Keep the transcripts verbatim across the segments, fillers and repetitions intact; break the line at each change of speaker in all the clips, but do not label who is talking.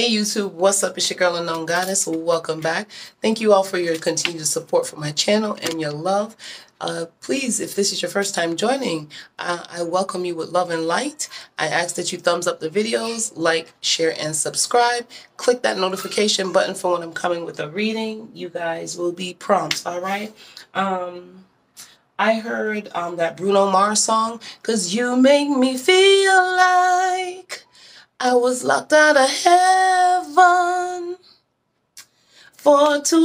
Hey YouTube, what's up? It's your girl Unknown Goddess. Welcome back. Thank you all for your continued support for my channel and your love. Uh, please, if this is your first time joining, uh, I welcome you with love and light. I ask that you thumbs up the videos, like, share, and subscribe. Click that notification button for when I'm coming with a reading. You guys will be prompt, all right? Um, I heard um, that Bruno Mars song, "'Cause You Make Me Feel Like I was locked out of heaven for too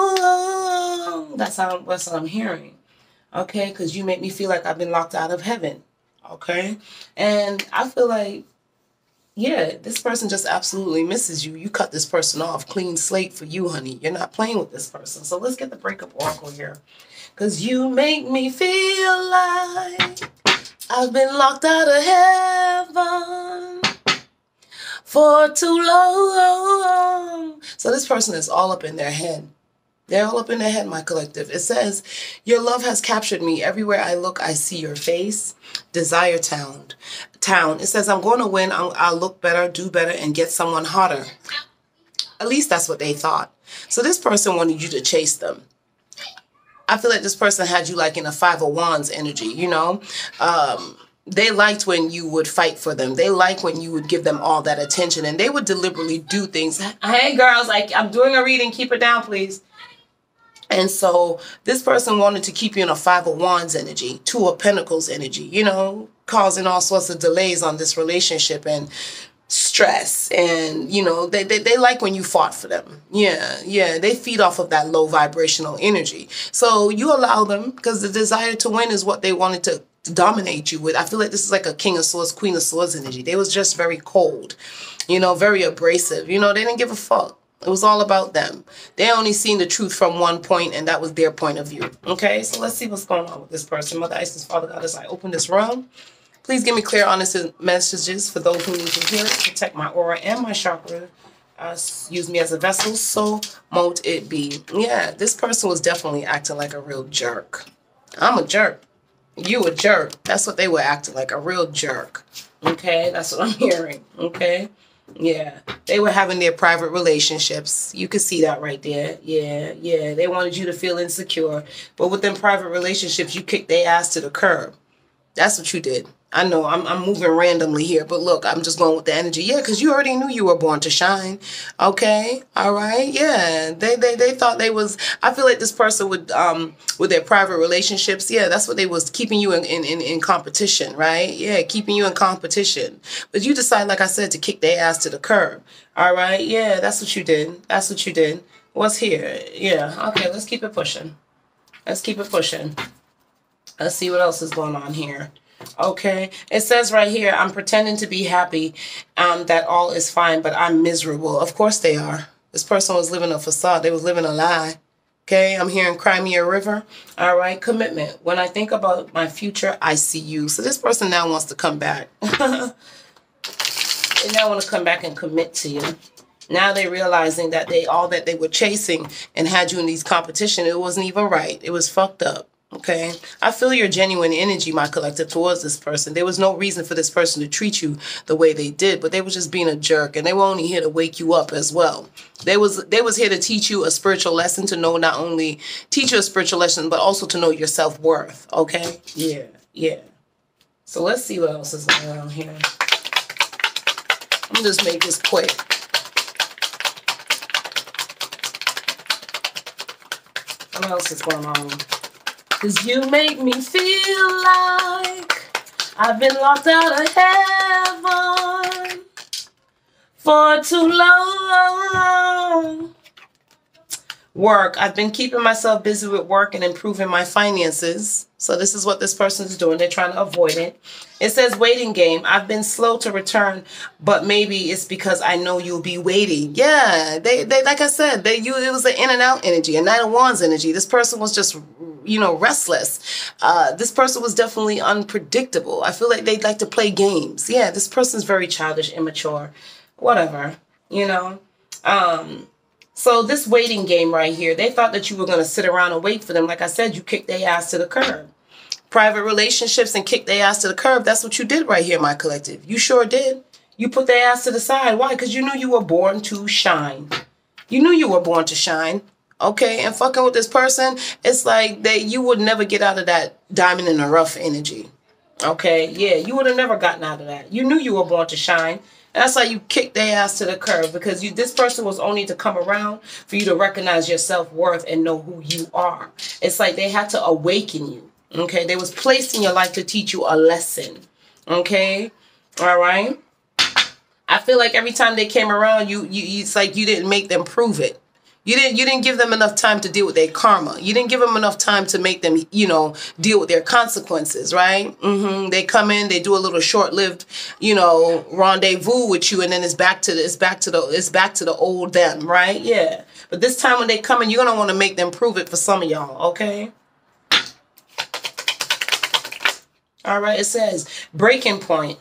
long." That's how that's what I'm hearing. Okay, because you make me feel like I've been locked out of heaven. Okay, and I feel like, yeah, this person just absolutely misses you. You cut this person off, clean slate for you, honey. You're not playing with this person. So let's get the breakup oracle here. Because you make me feel like I've been locked out of heaven for too long. So this person is all up in their head. They're all up in their head, my collective. It says, your love has captured me. Everywhere I look, I see your face. Desire town. Town. It says, I'm going to win. I'll, I'll look better, do better, and get someone hotter. At least that's what they thought. So this person wanted you to chase them. I feel like this person had you like in a five of wands energy, you know? Um... They liked when you would fight for them. They liked when you would give them all that attention, and they would deliberately do things. Hey, girls, like, I'm doing a reading. Keep it down, please. And so this person wanted to keep you in a five of wands energy, two of pentacles energy, you know, causing all sorts of delays on this relationship and stress. And, you know, they, they, they like when you fought for them. Yeah, yeah. They feed off of that low vibrational energy. So you allow them, because the desire to win is what they wanted to dominate you with. I feel like this is like a King of Swords, Queen of Swords energy. They was just very cold, you know, very abrasive. You know, they didn't give a fuck. It was all about them. They only seen the truth from one point, and that was their point of view. Okay, so let's see what's going on with this person. Mother Isis, Father God, as I open this realm, please give me clear, honest messages for those who need to hear it. Protect my aura and my chakra. Uh, use me as a vessel, so mote it be. Yeah, this person was definitely acting like a real jerk. I'm a jerk. You a jerk. That's what they were acting like, a real jerk. Okay, that's what I'm hearing. Okay, yeah, they were having their private relationships. You could see that right there. Yeah, yeah, they wanted you to feel insecure, but within private relationships, you kicked their ass to the curb. That's what you did. I know I'm, I'm moving randomly here, but look, I'm just going with the energy. Yeah, because you already knew you were born to shine. Okay, all right, yeah. They they they thought they was. I feel like this person would um with their private relationships. Yeah, that's what they was, keeping you in in in, in competition, right? Yeah, keeping you in competition. But you decide, like I said, to kick their ass to the curb. All right, yeah, that's what you did. That's what you did. What's here? Yeah, okay. Let's keep it pushing. Let's keep it pushing. Let's see what else is going on here. Okay, it says right here, I'm pretending to be happy, um, that all is fine, but I'm miserable. Of course they are. This person was living a facade. They was living a lie. Okay, I'm hearing Crimea River. All right, commitment. When I think about my future, I see you. So this person now wants to come back. They now want to come back and commit to you. Now they're realizing that they all that they were chasing and had you in these competition, it wasn't even right. It was fucked up. Okay, I feel your genuine energy, my collective, towards this person. There was no reason for this person to treat you the way they did, but they were just being a jerk, and they were only here to wake you up as well. They was they was here to teach you a spiritual lesson, to know, not only teach you a spiritual lesson, but also to know your self-worth. Okay, yeah, yeah. So let's see what else is going on here. I'm gonna just make this quick. What else is going on? Cause you make me feel like I've been locked out of heaven for too long. Work. I've been keeping myself busy with work and improving my finances. So this is what this person's doing. They're trying to avoid it. It says waiting game. I've been slow to return, but maybe it's because I know you'll be waiting. Yeah, they, they like I said, they you it was an in and out energy, a Knight of Wands energy. This person was just, you know, restless. Uh, this person was definitely unpredictable. I feel like they like to play games. Yeah, this person's very childish, immature, whatever, you know. Um, so this waiting game right here, they thought that you were going to sit around and wait for them. Like I said, you kicked their ass to the curb. Private relationships and kicked their ass to the curb. That's what you did right here, my collective. You sure did. You put their ass to the side. Why? Because you knew you were born to shine. You knew you were born to shine. Okay, and fucking with this person, it's like they you would never get out of that diamond in the rough energy. Okay, yeah, you would have never gotten out of that. You knew you were born to shine. And that's why you kicked their ass to the curb, because you this person was only to come around for you to recognize your self-worth and know who you are. It's like they had to awaken you. Okay, they was placed in your life to teach you a lesson. Okay, all right. I feel like every time they came around, you, you, it's like you didn't make them prove it. You didn't, you didn't give them enough time to deal with their karma. You didn't give them enough time to make them, you know, deal with their consequences, right? Mm-hmm. They come in, they do a little short-lived, you know, rendezvous with you, and then it's back to the, it's back to the, it's back to the old them, right? Yeah. But this time when they come in, you're gonna want to make them prove it for some of y'all, okay? All right. It says breaking point.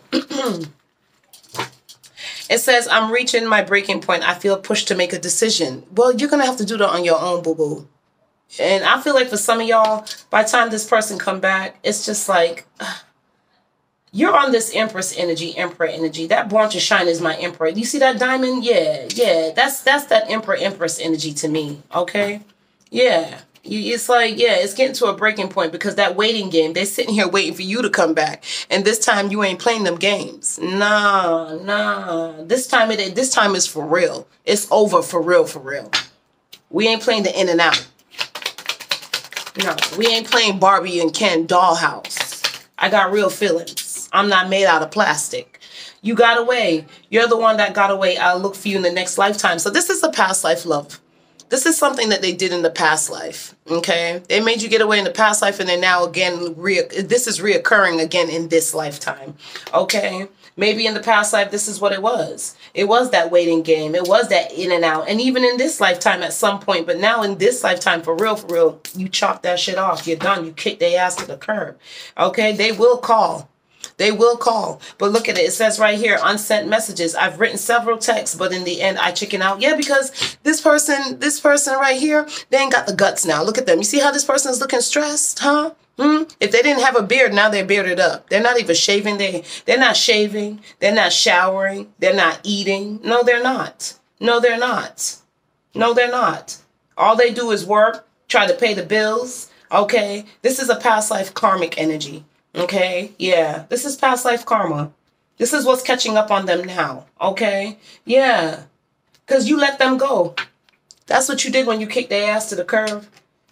It says, I'm reaching my breaking point. I feel pushed to make a decision. Well, you're going to have to do that on your own, boo-boo. And I feel like for some of y'all, by the time this person come back, it's just like, uh, you're on this Empress energy, Emperor energy. That born to shine is my Emperor. You see that diamond? Yeah, yeah. That's that's that Emperor, Empress energy to me, okay? Yeah. It's like, yeah, it's getting to a breaking point, because that waiting game, they're sitting here waiting for you to come back. And this time you ain't playing them games. Nah, nah. This time it this time is for real. It's over for real, for real. We ain't playing the in and out. No, we ain't playing Barbie and Ken dollhouse. I got real feelings. I'm not made out of plastic. You got away. You're the one that got away. I'll look for you in the next lifetime. So this is a past life love. This is something that they did in the past life, okay? They made you get away in the past life, and then now again, re this is reoccurring again in this lifetime, okay? Maybe in the past life, this is what it was. It was that waiting game. It was that in and out. And even in this lifetime at some point, but now in this lifetime, for real, for real, you chop that shit off. You're done. You kick their ass to the curb, okay? They will call. They will call. But look at it. It says right here, unsent messages. I've written several texts, but in the end, I chicken out. Yeah, because this person, this person right here, they ain't got the guts now. Look at them. You see how this person is looking stressed, huh? Hmm? If they didn't have a beard, now they're bearded up. They're not even shaving. They, they're not shaving. They're not showering. They're not eating. No, they're not. No, they're not. No, they're not. All they do is work, try to pay the bills. Okay? This is a past life karmic energy. Okay, yeah, this is past life karma. This is what's catching up on them now, okay? Yeah, because you let them go. That's what you did when you kicked their ass to the curb.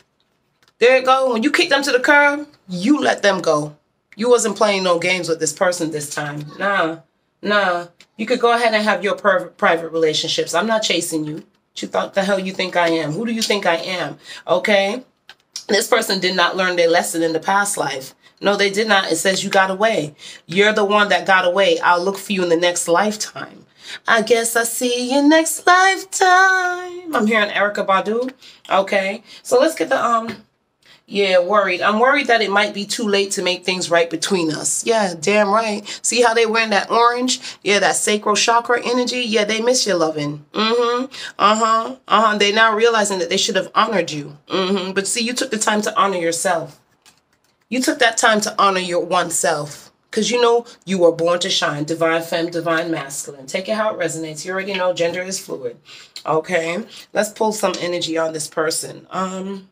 There you go. When you kicked them to the curb, you let them go. You wasn't playing no games with this person this time. Nah, nah. You could go ahead and have your private relationships. I'm not chasing you. What you thought the hell you think I am? Who do you think I am? Okay? This person did not learn their lesson in the past life. No, they did not. It says you got away. You're the one that got away. I'll look for you in the next lifetime. I guess I see you next lifetime. I'm hearing Erykah Badu. Okay. So let's get the, um, yeah, worried. I'm worried that it might be too late to make things right between us. Yeah, damn right. See how they wearing that orange? Yeah, that sacral chakra energy. Yeah, they miss your loving. Mm-hmm. Uh-huh. Uh-huh. They now realizing that they should have honored you. Mm-hmm. But see, you took the time to honor yourself. You took that time to honor your oneself, because you know you were born to shine. Divine femme, divine masculine. Take it how it resonates. You already know gender is fluid. Okay, let's pull some energy on this person. Um,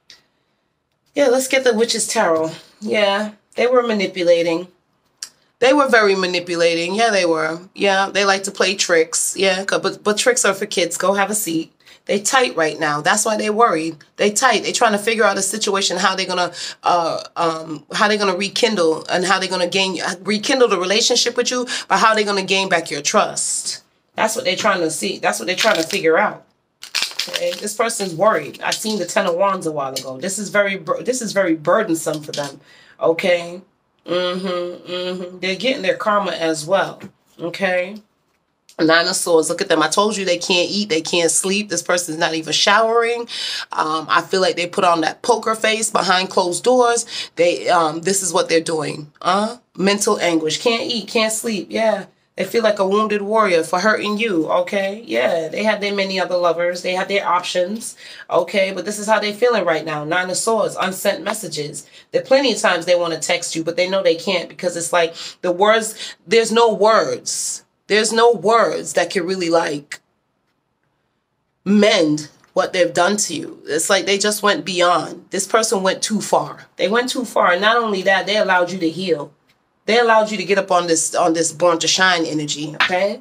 yeah, let's get the Witch's Tarot. Yeah, they were manipulating. They were very manipulating. Yeah, they were. Yeah, they like to play tricks. Yeah, but but tricks are for kids. Go have a seat. They tight right now. That's why they worried. They tight. They trying to figure out a situation, how they're gonna, uh, um, how they're gonna rekindle and how they're gonna gain, rekindle the relationship with you, but how they're gonna gain back your trust. That's what they're trying to see. That's what they're trying to figure out. Okay, this person's worried. I seen the Ten of Wands a while ago. This is very, this is very burdensome for them. Okay. Mm-hmm. Mm-hmm. They're getting their karma as well. Okay. Nine of Swords. Look at them. I told you they can't eat. They can't sleep. This person's not even showering. Um, I feel like they put on that poker face behind closed doors. They, um, this is what they're doing. Uh, mental anguish. Can't eat. Can't sleep. Yeah. They feel like a wounded warrior for hurting you. Okay. Yeah. They had their many other lovers. They had their options. Okay. But this is how they're feeling right now. Nine of Swords. Unsent messages. There are plenty of times they want to text you, but they know they can't, because it's like the words, there's no words. There's no words that can really like mend what they've done to you. It's like they just went beyond. This person went too far. They went too far. And not only that, they allowed you to heal. They allowed you to get up on this on this born to shine energy, okay?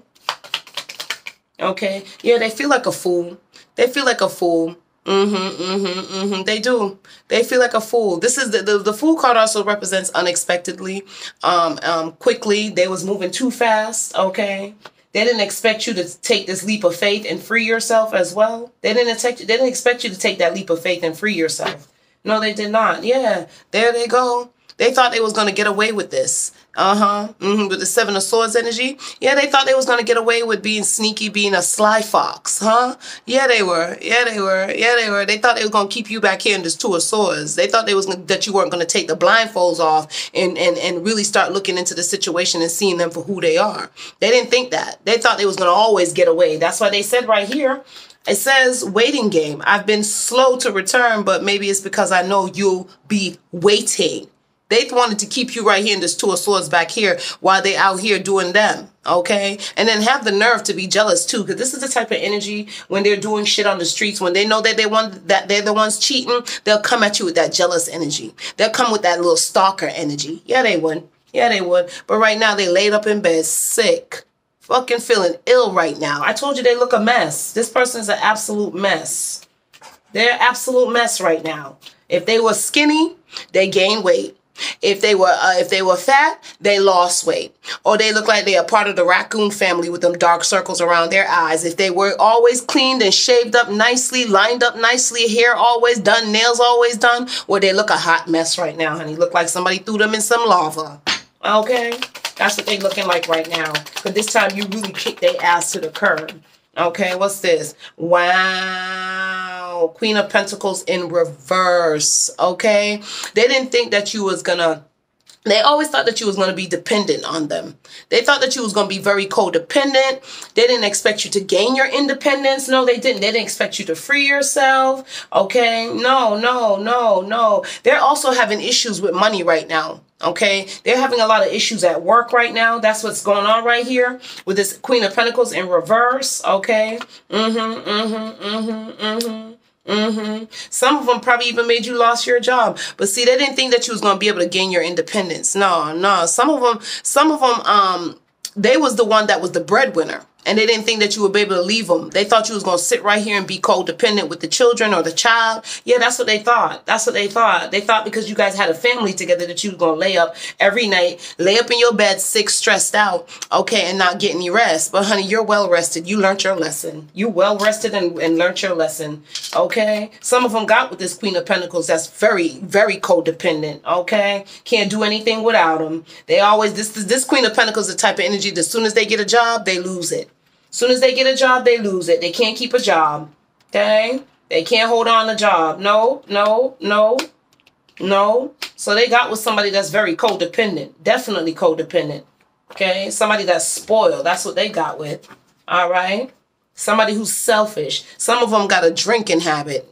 Okay. Yeah, they feel like a fool. They feel like a fool. Mm-hmm, mm-hmm, mm-hmm. They do. They feel like a fool. This is the, the, the Fool card also represents unexpectedly, um, um, quickly. They was moving too fast, okay? They didn't expect you to take this leap of faith and free yourself as well. They didn't expect you, they didn't expect you to take that leap of faith and free yourself. No, they did not. Yeah, there they go. They thought they was going to get away with this. Uh-huh. Mm-hmm. With the Seven of Swords energy. Yeah, they thought they was going to get away with being sneaky, being a sly fox. Huh? Yeah, they were. Yeah, they were. Yeah, they were. They thought they were going to keep you back here in this Two of Swords. They thought they was gonna, that you weren't going to take the blindfolds off and, and, and really start looking into the situation and seeing them for who they are. They didn't think that. They thought they was going to always get away. That's why they said right here, it says waiting game. I've been slow to return, but maybe it's because I know you'll be waiting. They wanted to keep you right here in this Two of Swords back here while they out here doing them, okay? And then have the nerve to be jealous too, because this is the type of energy when they're doing shit on the streets, when they know that they want that they're the ones cheating, they'll come at you with that jealous energy. They'll come with that little stalker energy. Yeah, they would. Yeah, they would. But right now they laid up in bed sick, fucking feeling ill right now. I told you they look a mess. This person's an absolute mess. They're an absolute mess right now. If they were skinny, they gained weight. If they were uh, if they were fat, they lost weight. Or they look like they are part of the raccoon family with them dark circles around their eyes. If they were always cleaned and shaved up nicely, lined up nicely, hair always done, nails always done, well, they look a hot mess right now, honey. Look like somebody threw them in some lava. Okay? That's what they looking like right now. But this time you really kick their ass to the curb. Okay, what's this? Wow. Queen of Pentacles in reverse. Okay. They didn't think that you was gonna, they always thought that you was going to be dependent on them. They thought that you was going to be very codependent. They didn't expect you to gain your independence. No, they didn't. They didn't expect you to free yourself. Okay. No, no, no, no. They're also having issues with money right now. Okay, they're having a lot of issues at work right now. That's what's going on right here with this Queen of Pentacles in reverse. Okay. Mm-hmm, mm-hmm, mm-hmm, mm-hmm, mm-hmm. Some of them probably even made you lost your job. But see, they didn't think that you was going to be able to gain your independence. No, no. Some of them, some of them, um, they was the one that was the breadwinner. And they didn't think that you would be able to leave them. They thought you was going to sit right here and be codependent with the children or the child. Yeah, that's what they thought. That's what they thought. They thought because you guys had a family together that you was going to lay up every night, lay up in your bed sick, stressed out, okay, and not get any rest. But honey, you're well rested. You learned your lesson. You well rested and, and learned your lesson, okay? Some of them got with this Queen of Pentacles that's very, very codependent, okay? Can't do anything without them. They always, this, this Queen of Pentacles is the type of energy that as soon as they get a job, they lose it. As soon as they get a job, they lose it. They can't keep a job. Okay? They can't hold on a job. No, no, no, no. So they got with somebody that's very codependent. Definitely codependent. Okay? Somebody that's spoiled. That's what they got with. All right? Somebody who's selfish. Some of them got a drinking habit.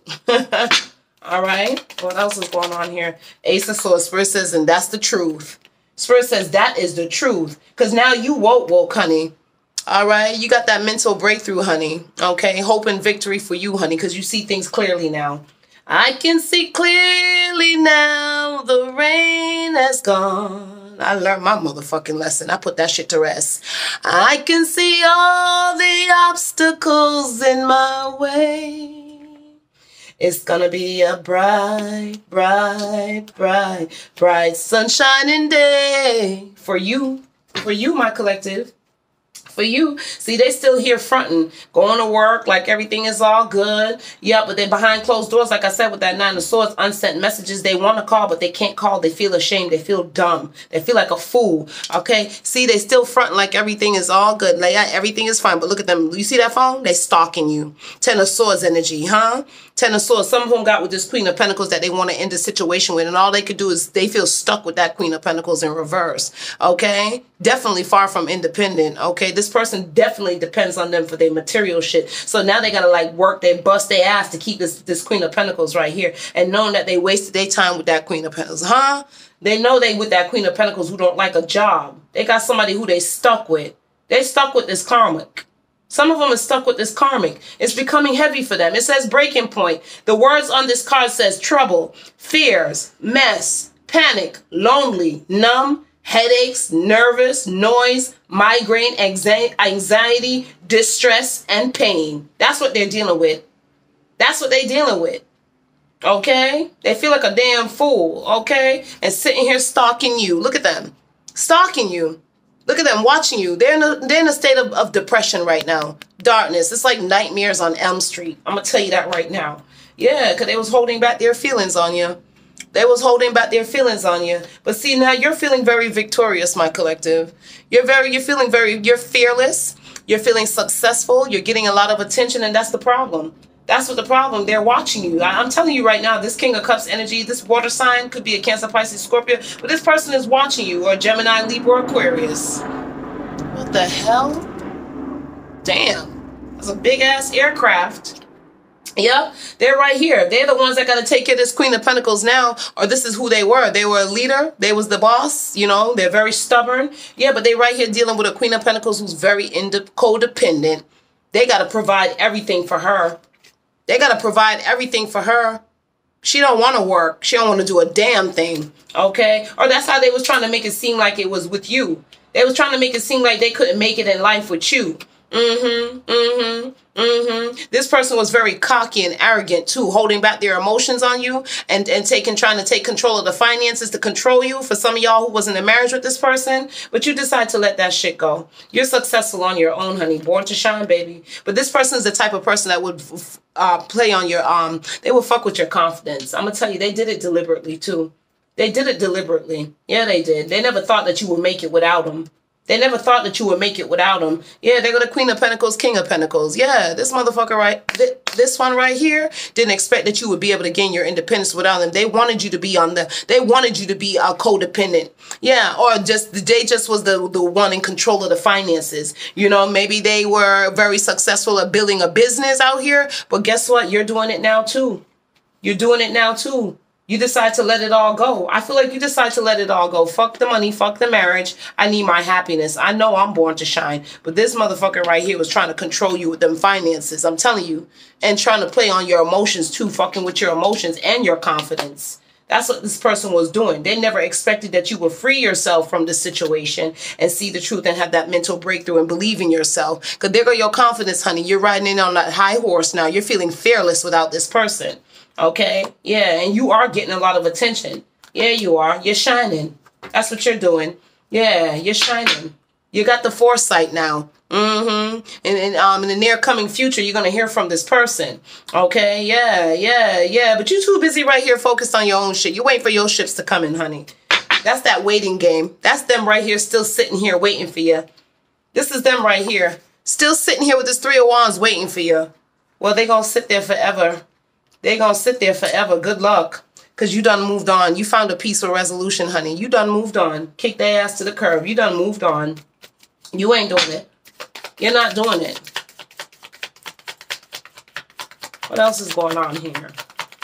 All right? What else is going on here? Ace of Swords. Spirit says, and that's the truth. Spirit says that is the truth. Because now you woke, woke, honey. All right, you got that mental breakthrough, honey. Okay, hope and victory for you, honey, because you see things clearly now. I can see clearly now, the rain has gone. I learned my motherfucking lesson. I put that shit to rest. I can see all the obstacles in my way. It's gonna be a bright, bright, bright, bright sunshining day for you, for you, my collective. For you. See, they still here fronting, going to work like everything is all good. Yeah, but they're behind closed doors, like I said, with that Nine of Swords, unsent messages. They want to call, but they can't call. They feel ashamed. They feel dumb. They feel like a fool. Okay? See, they still fronting like everything is all good. Like, yeah, everything is fine. But look at them. You see that phone? They stalking you. Ten of Swords energy, huh? Ten of Swords. Some of them got with this Queen of Pentacles that they want to end the situation with. And all they could do is they feel stuck with that Queen of Pentacles in reverse. Okay? Definitely far from independent. Okay? This person definitely depends on them for their material shit. So now they got to like work, they bust their ass to keep this, this Queen of Pentacles right here. And knowing that they wasted their time with that Queen of Pentacles. Huh? They know they with that Queen of Pentacles who don't like a job. They got somebody who they stuck with. They stuck with this karmic. Some of them are stuck with this karmic. It's becoming heavy for them. It says breaking point. The words on this card says trouble, fears, mess, panic, lonely, numb, headaches, nervous, noise, migraine, anxiety, distress, and pain. That's what they're dealing with. That's what they're dealing with. Okay? They feel like a damn fool, okay? And sitting here stalking you. Look at them. Stalking you. Look at them watching you. They're in a, they're in a state of, of depression right now. Darkness. It's like nightmares on Elm Street. I'm going to tell you that right now. Yeah, because they was holding back their feelings on you. They was holding back their feelings on you. But see, now you're feeling very victorious, my collective. You're very, you're feeling very, you're fearless. You're feeling successful. You're getting a lot of attention, and that's the problem. That's what the problem. They're watching you. I, I'm telling you right now, this King of Cups energy, this water sign could be a Cancer, Pisces, Scorpio, but this person is watching you, or Gemini, Libra, Aquarius. What the hell? Damn. That's a big-ass aircraft. Yep, they're right here. They're the ones that got to take care of this Queen of Pentacles now, or this is who they were. They were a leader. They was the boss. You know, they're very stubborn. Yeah, but they right here dealing with a Queen of Pentacles who's very codependent. They got to provide everything for her. They got to provide everything for her. She don't want to work. She don't want to do a damn thing. Okay? Or that's how they was trying to make it seem like it was with you. They was trying to make it seem like they couldn't make it in life with you. Mm-hmm, mm-hmm, mm-hmm. This person was very cocky and arrogant too, holding back their emotions on you and, and taking, trying to take control of the finances to control you. For some of y'all who was in a marriage with this person, but you decide to let that shit go. You're successful on your own, honey. Born to shine, baby. But this person is the type of person that would uh, play on your, um, they would fuck with your confidence. I'm gonna tell you, they did it deliberately too. They did it deliberately. Yeah, they did. They never thought that you would make it without them. They never thought that you would make it without them. Yeah, they got the Queen of Pentacles, King of Pentacles. Yeah, this motherfucker right, th this one right here didn't expect that you would be able to gain your independence without them. They wanted you to be on the, they wanted you to be uh, codependent. Yeah, or just, they just was the, the one in control of the finances. You know, maybe they were very successful at building a business out here, but guess what? You're doing it now too. You're doing it now too. You decide to let it all go. I feel like you decide to let it all go. Fuck the money. Fuck the marriage. I need my happiness. I know I'm born to shine. But this motherfucker right here was trying to control you with them finances. I'm telling you. And trying to play on your emotions too. Fucking with your emotions and your confidence. That's what this person was doing. They never expected that you would free yourself from this situation and see the truth and have that mental breakthrough and believe in yourself. Because there go your confidence, honey. You're riding in on that high horse now. You're feeling fearless without this person. Okay, yeah, and you are getting a lot of attention. Yeah, you are. You're shining. That's what you're doing. Yeah, you're shining. You got the foresight now. Mm-hmm. And, and um, in the near coming future, you're going to hear from this person. Okay, yeah, yeah, yeah. But you're too busy right here focused on your own shit. You wait for your ships to come in, honey. That's that waiting game. That's them right here still sitting here waiting for you. This is them right here. Still sitting here with this Three of Wands waiting for you. Well, they're going to sit there forever. They're going to sit there forever. Good luck. Because you done moved on. You found a peaceful resolution, honey. You done moved on. Kick their ass to the curb. You done moved on. You ain't doing it. You're not doing it. What else is going on here?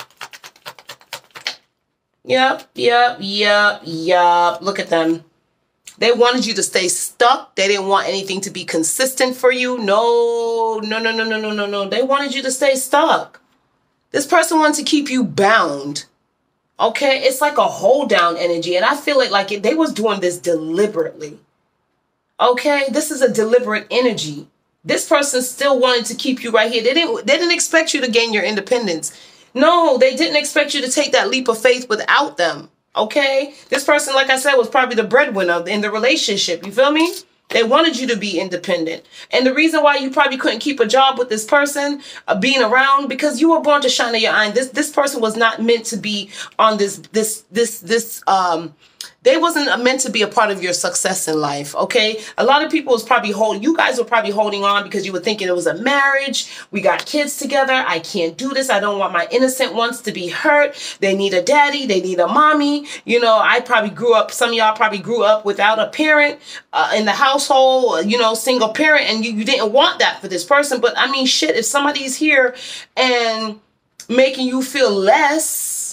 Yep, yep, yep, yep. Look at them. They wanted you to stay stuck. They didn't want anything to be consistent for you. No, no, no, no, no, no, no, no. They wanted you to stay stuck. This person wants to keep you bound. Okay, it's like a hold down energy. And I feel like, like it, they was doing this deliberately. Okay, this is a deliberate energy. This person still wanted to keep you right here. They didn't, they didn't expect you to gain your independence. No, they didn't expect you to take that leap of faith without them. Okay, this person, like I said, was probably the breadwinner in the relationship. You feel me? They wanted you to be independent. And the reason why you probably couldn't keep a job with this person uh, being around, because you were born to shine in your eye. This this person was not meant to be on this, this, this, this, um, they wasn't meant to be a part of your success in life, okay? A lot of people was probably holding, you guys were probably holding on because you were thinking it was a marriage. We got kids together. I can't do this. I don't want my innocent ones to be hurt. They need a daddy. They need a mommy. You know, I probably grew up, some of y'all probably grew up without a parent uh, in the household, you know, single parent, and you, you didn't want that for this person. But I mean, shit, if somebody's here and making you feel less,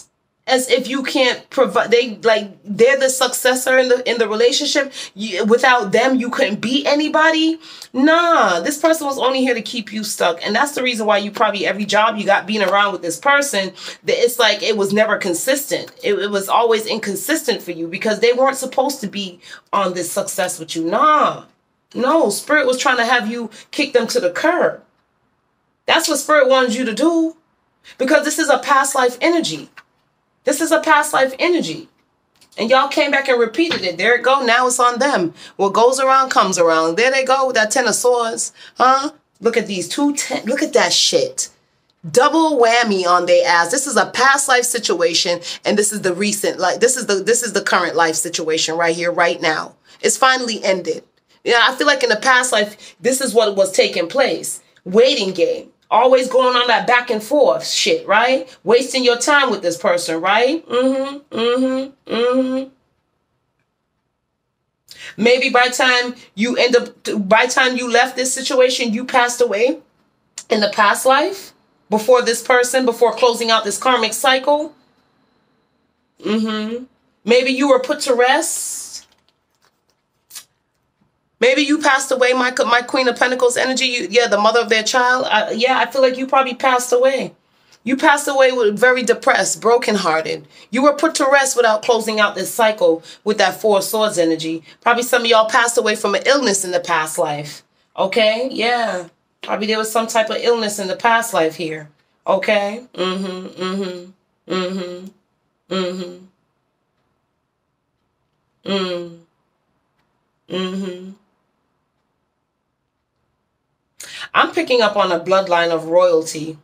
as if you can't provide. They like they're the successor in the in the relationship. You, without them, you couldn't be anybody. Nah, this person was only here to keep you stuck, and that's the reason why you probably every job you got being around with this person. That it's like it was never consistent. It, it was always inconsistent for you because they weren't supposed to be on this success with you. Nah, no, Spirit was trying to have you kick them to the curb. That's what Spirit wanted you to do, because this is a past life energy. This is a past life energy. And y'all came back and repeated it. There it go. Now it's on them. What goes around comes around. There they go with that Ten of Swords. Huh? Look at these two ten. Look at that shit. Double whammy on their ass. This is a past life situation. And this is the recent, like, this is the, this is the current life situation right here, right now. It's finally ended. Yeah, I feel like in the past life, this is what was taking place. Waiting game. Always going on that back and forth shit, right? Wasting your time with this person, right? Mm-hmm, mm-hmm, mm-hmm. Maybe by time you end up, by time you left this situation, you passed away in the past life before this person, before closing out this karmic cycle. Mm-hmm. Maybe you were put to rest. Maybe you passed away, my my Queen of Pentacles energy. You, yeah, the mother of their child. I, yeah, I feel like you probably passed away. You passed away with very depressed, brokenhearted. You were put to rest without closing out this cycle with that Four of Swords energy. Probably some of y'all passed away from an illness in the past life. Okay, yeah. Probably there was some type of illness in the past life here. Okay. Mm-hmm, mm-hmm, mm-hmm, mm-hmm. Mm. Mm-hmm. I'm picking up on a bloodline of royalty.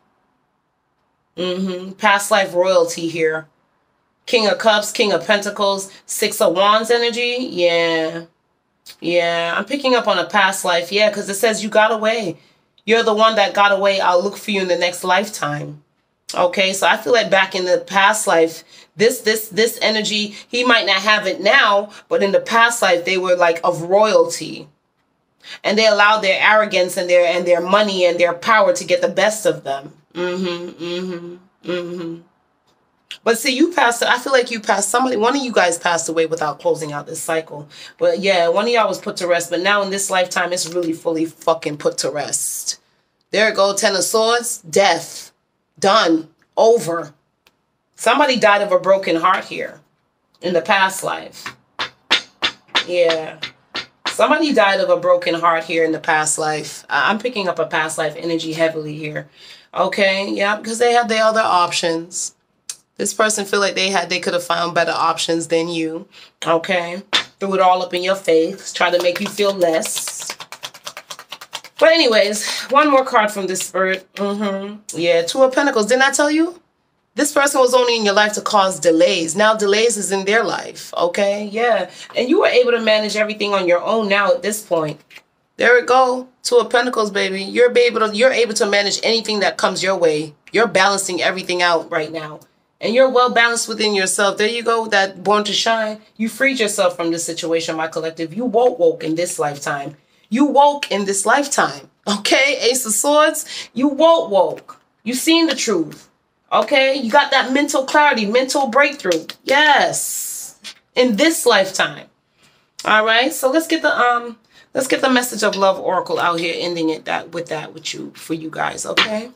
Mm-hmm. Past life royalty here. King of Cups, King of Pentacles, Six of Wands energy. Yeah. Yeah. I'm picking up on a past life. Yeah, because it says you got away. You're the one that got away. I'll look for you in the next lifetime. Okay, so I feel like back in the past life, this this this energy, he might not have it now, but in the past life, they were like of royalty. And they allowed their arrogance and their and their money and their power to get the best of them. Mm-hmm, mm-hmm, mm-hmm. But see, you passed, I feel like you passed, somebody, one of you guys passed away without closing out this cycle. But yeah, one of y'all was put to rest, but now in this lifetime, it's really fully fucking put to rest. There it go, Ten of Swords, death. Done. Over. Somebody died of a broken heart here in the past life. Yeah. Somebody died of a broken heart here in the past life. I'm picking up a past life energy heavily here. Okay. Yeah. Because they had their other options. This person feel like they had, they could have found better options than you. Okay. Threw it all up in your face. Try to make you feel less. But anyways, one more card from this Spirit. Mm-hmm. Yeah, Two of Pentacles. Didn't I tell you? This person was only in your life to cause delays. Now delays is in their life. Okay, yeah. And you were able to manage everything on your own now at this point. There we go. Two of Pentacles, baby. You're able to, you're able to manage anything that comes your way. You're balancing everything out right now. And you're well balanced within yourself. There you go, that Born to Shine. You freed yourself from this situation, my collective. You woke woke in this lifetime. You woke in this lifetime. Okay, Ace of Swords. You woke woke. You seen the truth. Okay, you got that mental clarity, mental breakthrough. Yes, in this lifetime. All right, so let's get the um, let's get the message of love oracle out here, ending it that with that with you for you guys. Okay,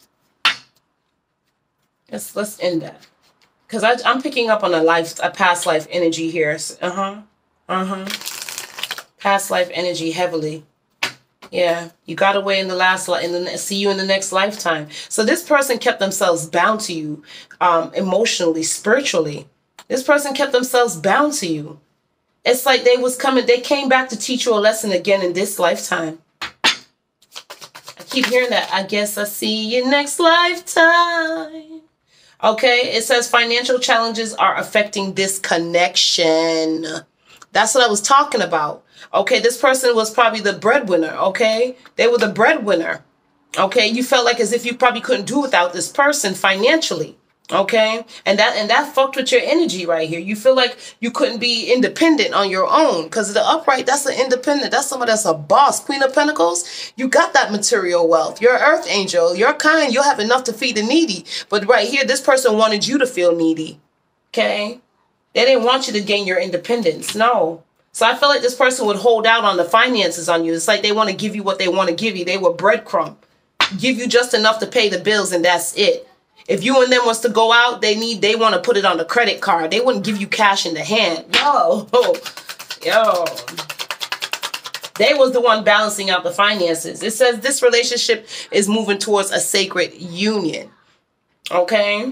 let's let's end that because I'm picking up on a life, a past life energy here. Uh huh. Uh huh. Past life energy heavily. Yeah, you got away in the last life, in the see you in the next lifetime. So this person kept themselves bound to you, um, emotionally, spiritually. This person kept themselves bound to you. It's like they was coming, they came back to teach you a lesson again in this lifetime. I keep hearing that. I guess I see you next lifetime. Okay, it says financial challenges are affecting this connection. That's what I was talking about. Okay, this person was probably the breadwinner, okay? They were the breadwinner, okay? You felt like as if you probably couldn't do without this person financially, Okay, and that and that fucked with your energy right here. You feel like you couldn't be independent on your own because the upright, that's an independent. That's someone that's a boss. Queen of Pentacles, you got that material wealth. You're an earth angel. You're kind. You'll have enough to feed the needy. But right here, this person wanted you to feel needy. Okay, they didn't want you to gain your independence. No. So I feel like this person would hold out on the finances on you. It's like they want to give you what they want to give you. They were breadcrumb. Give you just enough to pay the bills and that's it. If you and them was to go out, they need, they want to put it on the credit card. They wouldn't give you cash in the hand. Yo, yo. They was the one balancing out the finances. It says this relationship is moving towards a sacred union. Okay.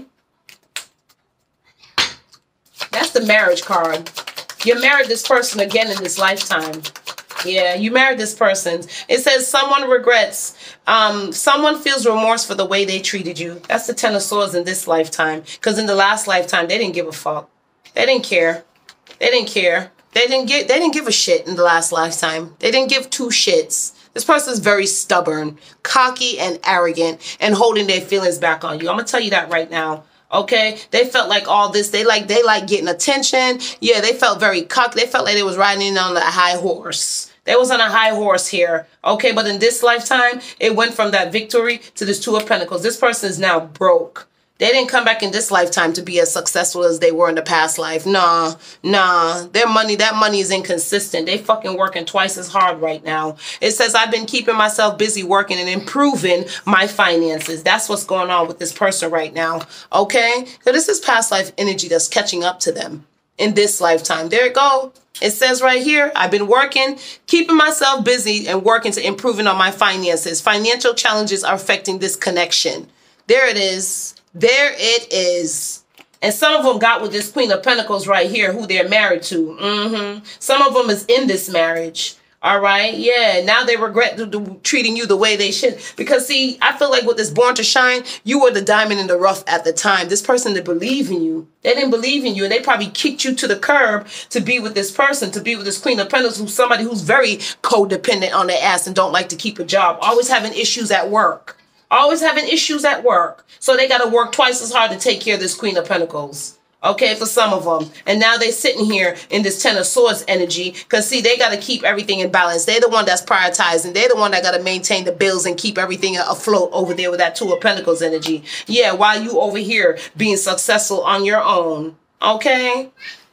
That's the marriage card. You married this person again in this lifetime. Yeah, you married this person. It says someone regrets. Um, someone feels remorse for the way they treated you. That's the Ten of Swords in this lifetime. Because in the last lifetime, they didn't give a fuck. They didn't care. They didn't care. They didn't get. They didn't give a shit in the last lifetime. They didn't give two shits. This person is very stubborn, cocky, and arrogant, and holding their feelings back on you. I'm gonna tell you that right now. Okay, they felt like all this. They like they like getting attention. Yeah, they felt very cocky. They felt like they was riding in on a high horse. They was on a high horse here. Okay, but in this lifetime, it went from that victory to this Two of Pentacles. This person is now broke. They didn't come back in this lifetime to be as successful as they were in the past life. Nah, nah. Their money, that money is inconsistent. They fucking working twice as hard right now. It says, I've been keeping myself busy working and improving my finances. That's what's going on with this person right now. Okay? So this is past life energy that's catching up to them in this lifetime. There it go. It says right here, I've been working, keeping myself busy and working to improving on my finances. Financial challenges are affecting this connection. There it is. There it is. And some of them got with this Queen of Pentacles right here who they're married to. Mm-hmm. Some of them is in this marriage. All right. Yeah. Now they regret the, the, treating you the way they should. Because, see, I feel like with this Born to Shine, you were the diamond in the rough at the time. This person didn't believe in you. They didn't believe in you. And they probably kicked you to the curb to be with this person, to be with this Queen of Pentacles, who's somebody who's very codependent on their ass and don't like to keep a job. Always having issues at work. Always having issues at work. So they got to work twice as hard to take care of this Queen of Pentacles. Okay, for some of them. And now they're sitting here in this Ten of Swords energy. Because, see, they got to keep everything in balance. They're the one that's prioritizing. They're the one that got to maintain the bills and keep everything afloat over there with that Two of Pentacles energy. Yeah, while you over here being successful on your own. Okay?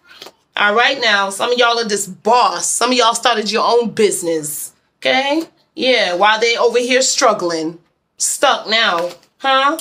All right, now, some of y'all are this boss. Some of y'all started your own business. Okay? Yeah, while they over here struggling. Stuck now. Huh?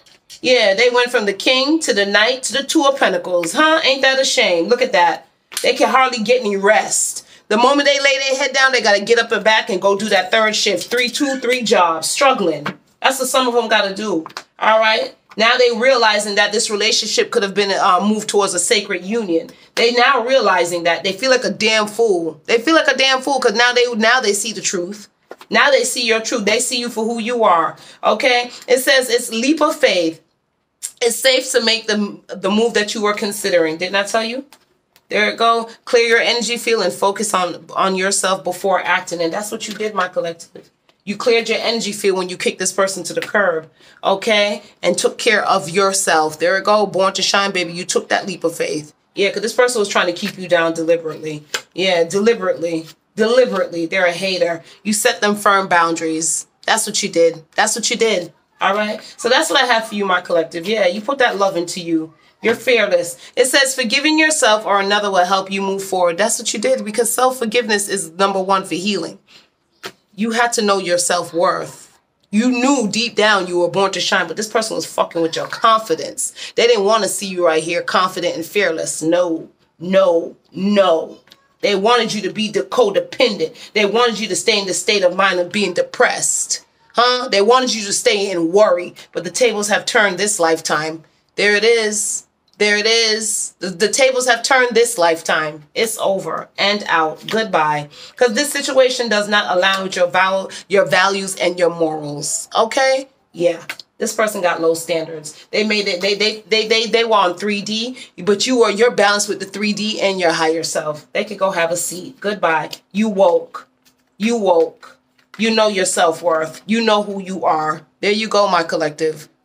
Yeah, they went from the King to the Knight to the Two of Pentacles. Huh? Ain't that a shame? Look at that. They can hardly get any rest. The moment they lay their head down, they got to get up and back and go do that third shift. Three, two, three jobs. Struggling. That's what some of them got to do. All right? Now they realizing that this relationship could have been uh, moved towards a sacred union. They now realizing that. They feel like a damn fool. They feel like a damn fool because now they, now they see the truth. Now they see your truth. They see you for who you are. Okay? It says it's leap of faith. It's safe to make the, the move that you were considering. Didn't I tell you? There it go. Clear your energy field and focus on, on yourself before acting. And that's what you did, my collective. You cleared your energy field when you kicked this person to the curb. Okay? And took care of yourself. There it go. Born to shine, baby. You took that leap of faith. Yeah, because this person was trying to keep you down deliberately. Yeah, deliberately. Deliberately. They're a hater. You set them firm boundaries. That's what you did. That's what you did. All right. So that's what I have for you, my collective. Yeah, you put that love into you. You're fearless. It says forgiving yourself or another will help you move forward. That's what you did because self-forgiveness is number one for healing. You had to know your self-worth. You knew deep down you were born to shine, but this person was fucking with your confidence. They didn't want to see you right here confident and fearless. No, no, no. They wanted you to be codependent. They wanted you to stay in the state of mind of being depressed. Huh? They wanted you to stay in worry, but the tables have turned this lifetime. There it is. There it is. The, the tables have turned this lifetime. It's over and out. Goodbye. Because this situation does not align with your, val your values and your morals. Okay? Yeah. This person got low standards. They made it. They they they they they were on three D, but you are you're balanced with the three D and your higher self. They could go have a seat. Goodbye. You woke. You woke. You know your self-worth. You know who you are. There you go, my collective.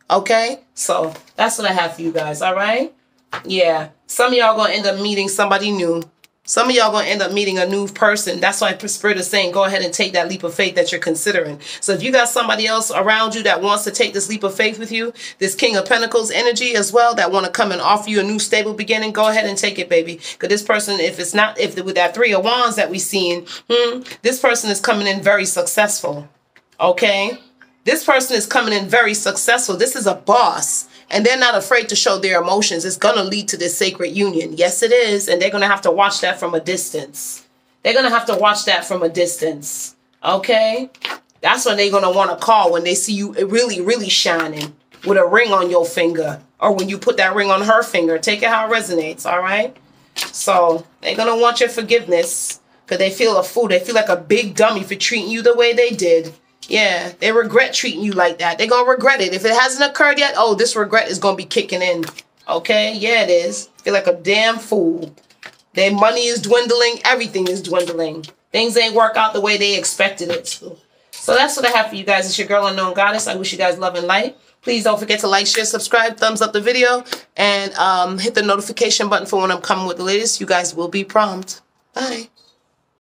Okay? So that's what I have for you guys, all right? Yeah. Some of y'all going to end up meeting somebody new. Some of y'all going to end up meeting a new person. That's why Spirit is saying go ahead and take that leap of faith that you're considering. So if you got somebody else around you that wants to take this leap of faith with you, this King of Pentacles energy as well, that want to come and offer you a new stable beginning, go ahead and take it, baby. Because this person, if it's not, if with that Three of Wands that we seen, hmm, this person is coming in very successful. Okay? This person is coming in very successful. This is a boss. And they're not afraid to show their emotions. It's going to lead to this sacred union. Yes, it is. And they're going to have to watch that from a distance. They're going to have to watch that from a distance. Okay? That's when they're going to want to call when they see you really, really shining with a ring on your finger. Or when you put that ring on her finger. Take it how it resonates. All right? So they're going to want your forgiveness. Because they feel a fool. They feel like a big dummy for treating you the way they did. Yeah, they regret treating you like that. They're going to regret it. If it hasn't occurred yet, oh, this regret is going to be kicking in. Okay? Yeah, it is. Feel like a damn fool. Their money is dwindling. Everything is dwindling. Things ain't work out the way they expected it to. So that's what I have for you guys. It's your girl, Unknown Goddess. I wish you guys love and light. Please don't forget to like, share, subscribe, thumbs up the video, and um, hit the notification button for when I'm coming with the latest. You guys will be prompt. Bye.